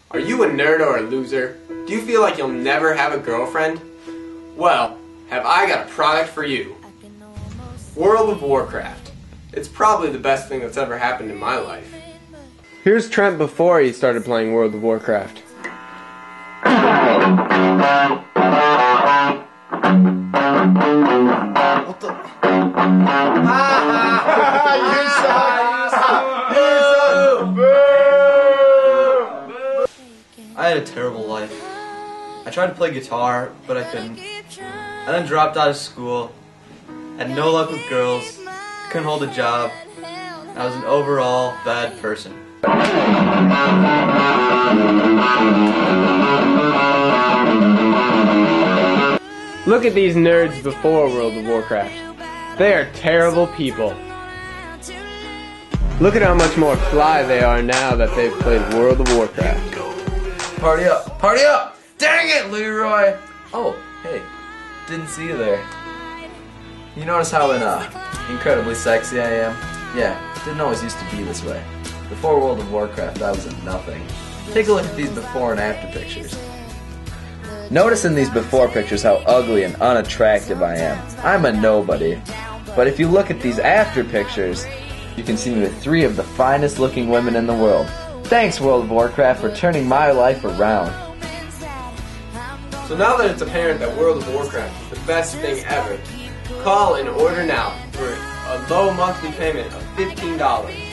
Are you a nerd or a loser? Do you feel like you'll never have a girlfriend? Well, have I got a product for you. World of Warcraft. It's probably the best thing that's ever happened in my life. Here's Trent before he started playing World of Warcraft. What the? You suck! I had a terrible life. I tried to play guitar, but I couldn't. I then dropped out of school, had no luck with girls, couldn't hold a job. I was an overall bad person. Look at these nerds before World of Warcraft. They are terrible people. Look at how much more fly they are now that they've played World of Warcraft. Party up! Party up! Dang it, Leroy! Oh, hey. Didn't see you there. You notice how incredibly sexy I am? Yeah, didn't always used to be this way. Before World of Warcraft, I was a nothing. Take a look at these before and after pictures. Notice in these before pictures how ugly and unattractive I am. I'm a nobody. But if you look at these after pictures, you can see me with 3 of the finest looking women in the world. Thanks, World of Warcraft, for turning my life around. So now that it's apparent that World of Warcraft is the best thing ever, call and order now for a low monthly payment of $15.